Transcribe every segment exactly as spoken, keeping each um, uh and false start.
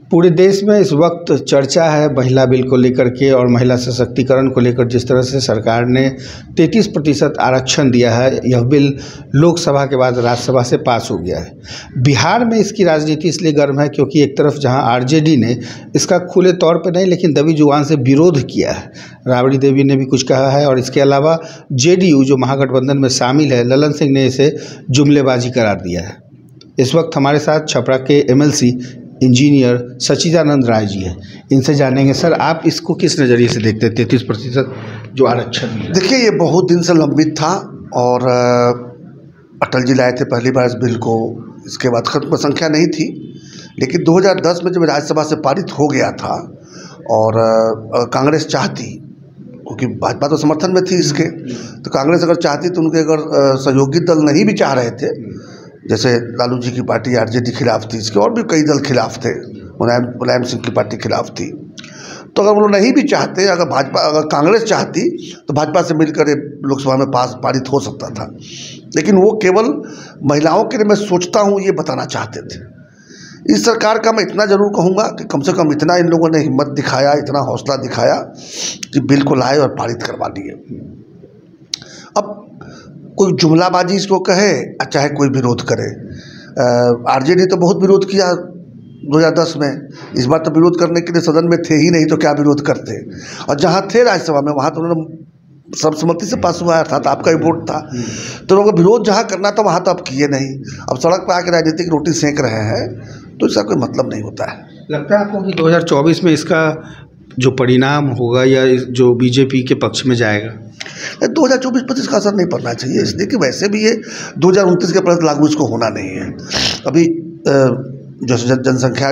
पूरे देश में इस वक्त चर्चा है महिला बिल को लेकर के और महिला सशक्तिकरण को लेकर। जिस तरह से सरकार ने तैंतीस प्रतिशत आरक्षण दिया है, यह बिल लोकसभा के बाद राज्यसभा से पास हो गया है। बिहार में इसकी राजनीति इसलिए गर्म है क्योंकि एक तरफ जहां आरजेडी ने इसका खुले तौर पर नहीं लेकिन दबी जुबान से विरोध किया है, राबड़ी देवी ने भी कुछ कहा है, और इसके अलावा जेडीयू जो महागठबंधन में शामिल है, ललन सिंह ने इसे जुमलेबाजी करार दिया है। इस वक्त हमारे साथ छपरा के एमएलसी इंजीनियर सच्चिदानंद राय जी हैं, इनसे जानेंगे। सर, आप इसको किस नज़रिए से देखते हैं तैंतीस प्रतिशत जो आरक्षण? देखिए, ये बहुत दिन से लंबित था और अटल जी लाए थे पहली बार इस बिल को। इसके बाद खत्म संख्या नहीं थी, लेकिन दो हज़ार दस में जब राज्यसभा से पारित हो गया था और कांग्रेस चाहती, क्योंकि भाजपा तो समर्थन में थी इसके, तो कांग्रेस अगर चाहती तो उनके अगर सहयोगी दल नहीं भी चाह रहे थे, जैसे लालू जी की पार्टी आरजेडी खिलाफ थी, इसके और भी कई दल खिलाफ थे, मुलायम मुलायम सिंह की पार्टी खिलाफ थी, तो अगर वो लोग नहीं भी चाहते, अगर भाजपा अगर कांग्रेस चाहती तो भाजपा से मिलकर लोकसभा में पास पारित हो सकता था। लेकिन वो केवल महिलाओं के लिए, मैं सोचता हूँ, ये बताना चाहते थे। इस सरकार का मैं इतना ज़रूर कहूँगा कि कम से कम इतना इन लोगों ने हिम्मत दिखाया, इतना हौसला दिखाया कि बिल को लाए और पारित करवा दिए। अब कोई जुमलाबाजी इसको कहे, चाहे कोई विरोध करे, आरजेडी तो बहुत विरोध किया दो हज़ार दस में, इस बार तो विरोध करने के लिए सदन में थे ही नहीं, तो क्या विरोध करते। और जहाँ थे राज्यसभा में, वहाँ तो उन्होंने सर्वसम्मति से पास हुआ था, तो आपका ही वोट था, तो लोगों को विरोध जहाँ करना था वहाँ तो आप किए नहीं। अब सड़क पर आकर राजनीतिक रोटी सेंक रहे हैं, तो इसका कोई मतलब नहीं होता है। लगता है आपको कि दो हज़ार चौबीस में इसका जो परिणाम होगा या जो बीजेपी के पक्ष में जाएगा? दो हज़ार चौबीस पर इसका असर नहीं पड़ना चाहिए, इसलिए कि वैसे भी ये दो हज़ार उनतीस के प्रति लागू इसको होना नहीं है। अभी जो जनसंख्या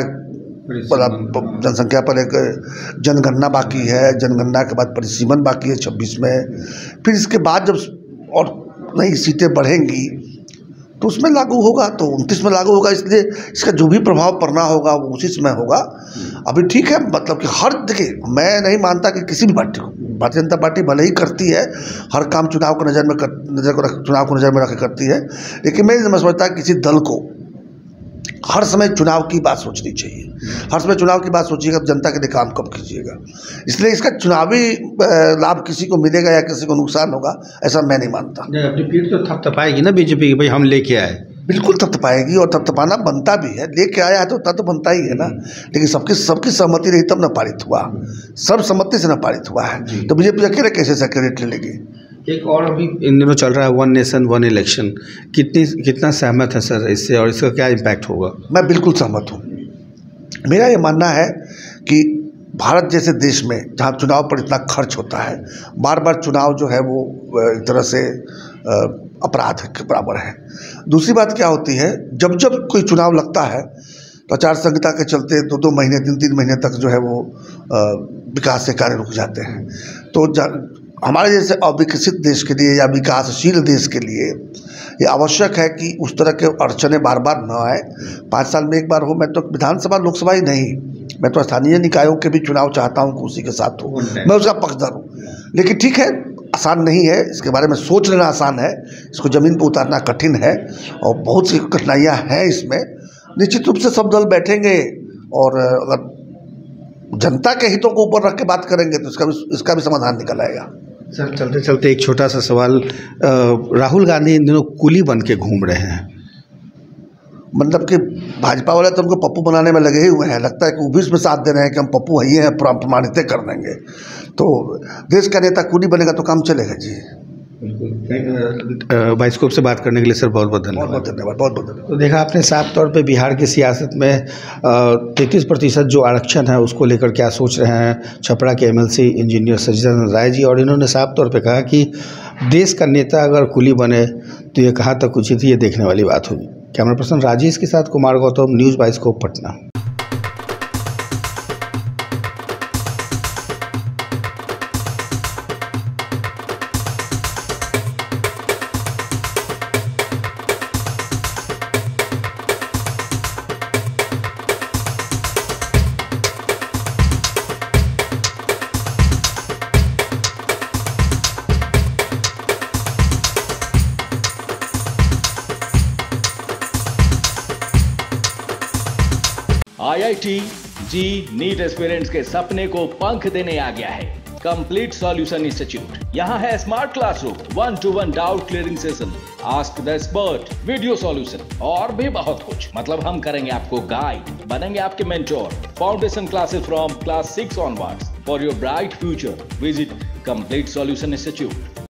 पर जनसंख्या पर एक जनगणना बाकी है, जनगणना के बाद परिसीमन बाकी है छब्बीस में, फिर इसके बाद जब और नई सीटें बढ़ेंगी तो उसमें लागू होगा, तो उनतीस में लागू होगा। इसलिए इसका जो भी प्रभाव पड़ना होगा वो उसी समय होगा। अभी ठीक है, मतलब कि हर, देखिए, मैं नहीं मानता कि किसी भी पार्टी को, भारतीय जनता पार्टी भले ही करती है हर काम चुनाव को नज़र में कर नज़र को रख चुनाव को नज़र में रख करती है, लेकिन मैं मैं समझता किसी दल को हर समय चुनाव की बात सोचनी चाहिए। हर समय चुनाव की बात सोचिएगा तो जनता के लिए काम कब कीजिएगा। इसलिए इसका चुनावी लाभ किसी को मिलेगा या किसी को नुकसान होगा, ऐसा मैं नहीं मानता। अपनी पीठ तो थपथपाएगी ना बीजेपी की, भाई हम लेके आए। बिल्कुल थपथपाएगी और थपथपाना बनता भी है, लेके आया है तो उतना तो बनता ही है ना। लेकिन सबकी सबकी सहमति रही तब न पारित हुआ, सर्वसम्मति से न पारित हुआ है, तो बीजेपी अकेले कैसे सेक्रेटरी लेगी। एक और अभी इन दिनों चल रहा है वन नेशन वन इलेक्शन, कितनी कितना सहमत है सर इससे, और इसका क्या इम्पैक्ट होगा? मैं बिल्कुल सहमत हूँ। मेरा ये मानना है कि भारत जैसे देश में जहाँ चुनाव पर इतना खर्च होता है, बार बार चुनाव जो है वो एक तरह से अपराध के बराबर है। दूसरी बात क्या होती है, जब जब कोई चुनाव लगता है तो आचार संहिता के चलते दो दो महीने तीन तीन महीने तक जो है वो विकास के कार्य रुक जाते हैं। तो हमारे जैसे अविकसित देश के लिए या विकासशील देश के लिए ये आवश्यक है कि उस तरह के अड़चने बार बार न आए, पाँच साल में एक बार हो। मैं तो विधानसभा लोकसभा ही नहीं, मैं तो स्थानीय निकायों के भी चुनाव चाहता हूँ कि उसी के साथ हो, मैं उसका पक्षधर हूँ। लेकिन ठीक है, आसान नहीं है, इसके बारे में सोच लेना आसान है, इसको ज़मीन पर उतारना कठिन है और बहुत सी कठिनाइयाँ हैं इसमें। निश्चित रूप से सब दल बैठेंगे और अगर जनता के हितों को ऊपर रख के बात करेंगे तो इसका भी इसका भी समाधान निकल आएगा। सर, चलते चलते एक छोटा सा सवाल, राहुल गांधी इन दिनों कुली बन के घूम रहे हैं, मतलब कि भाजपा वाले तो उनको पप्पू बनाने में लगे ही हुए हैं। लगता है कि वो भी इसमें साथ दे रहे हैं कि हम पप्पू ही हैं, प्रमाणित कर देंगे। तो देश का नेता कुली बनेगा तो काम चलेगा जी। बाइस्कोप से बात करने के लिए सर बहुत बहुत धन्यवाद। बहुत बहुत धन्यवाद बहुत बहुत धन्यवाद। तो देखा आपने साफ तौर पे बिहार की सियासत में तैंतीस प्रतिशत जो आरक्षण है उसको लेकर क्या सोच रहे हैं छपरा के एमएलसी इंजीनियर सच्चिदानंद राय जी, और इन्होंने साफ तौर पे कहा कि देश का नेता अगर कुली बने तो ये कहाँ तक उचित ही ये देखने वाली बात होगी। कैमरा पर्सन राजेश के साथ Kumar Gautam, news Bioscope Patna. I I T JEE NEET aspirants के सपने को पंख देने आ गया है कंप्लीट सॉल्यूशन इंस्टीट्यूट। यहाँ है smart classroom, one to one doubt clearing session, ask the expert, video solution और भी बहुत कुछ। मतलब हम करेंगे आपको गाइड, बनेंगे आपके mentor. Foundation classes from class six onwards for your bright future. Visit complete solution institute.